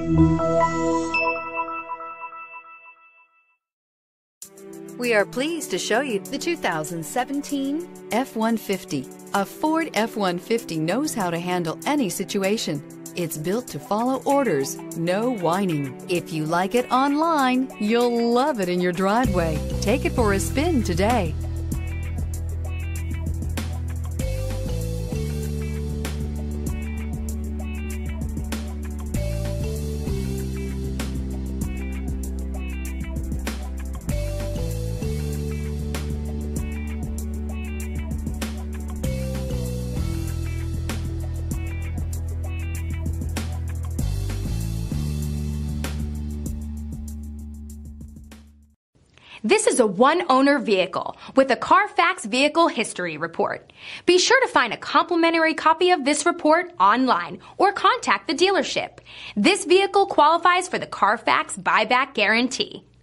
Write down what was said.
We are pleased to show you the 2017 F-150. A Ford F-150 knows how to handle any situation. It's built to follow orders, no whining. If you like it online, you'll love it in your driveway. Take it for a spin today. This is a one-owner vehicle with a Carfax Vehicle History Report. Be sure to find a complimentary copy of this report online or contact the dealership. This vehicle qualifies for the Carfax Buyback Guarantee.